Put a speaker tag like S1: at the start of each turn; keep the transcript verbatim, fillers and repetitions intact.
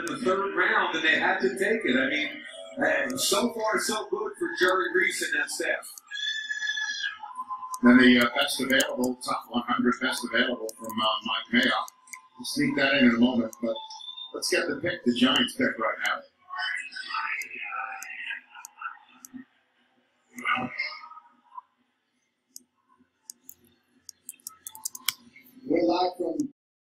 S1: the third round, and they had to take it. I mean, uh, so far so good for Jerry Reese and that staff.
S2: Then the uh, best available, top one hundred best available from uh, Mike Mayock. We'll sneak that in in a moment, but let's get the pick, the Giants pick right now.